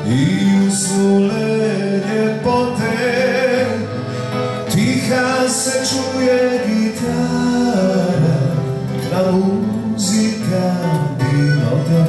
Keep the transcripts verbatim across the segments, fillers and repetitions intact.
i usnule ljepote, tiha se čuje gitara, na muzika divota.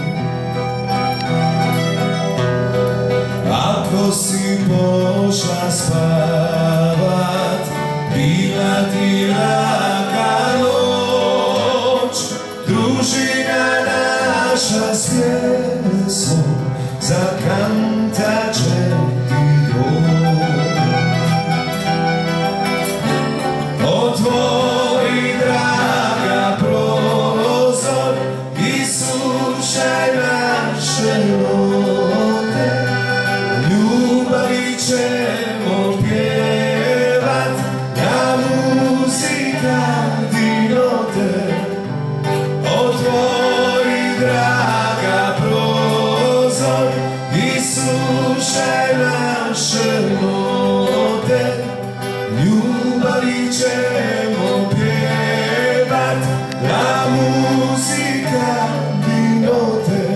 Ako si pošla spavat, bila ti laka noć, družina naša s pjesmom zakantat će ti doć. Otvori, draga, prozor i slušaj naše note, ljubavi ćemo pjevat, na muzika ti note. Otvori, draga, prozor i slušaj naše note, ljubavi ćemo pjevat, na muzika ti note.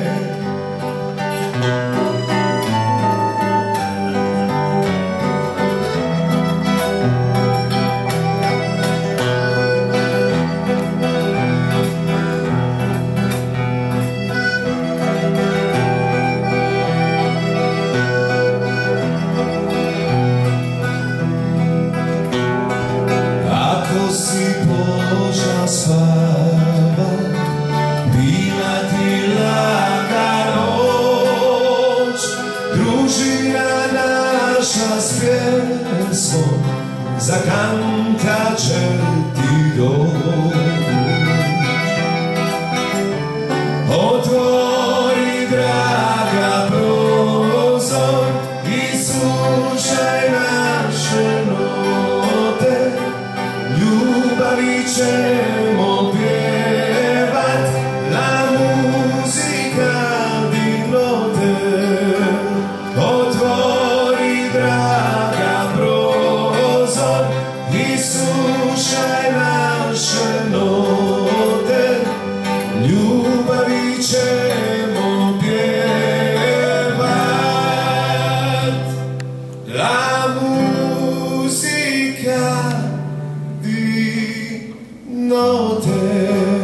Ako si pošla spavat, bila ti laka noć, družina naša s pjesmom zakantat će ti doć. Otvori, draga, prozor i slušaj naše note, ljubavi ćemo pjevat, na muzika ti note. Otvori, draga, prozor i slušaj naše note, ljubavi ćemo pjevat, la muzika ti note.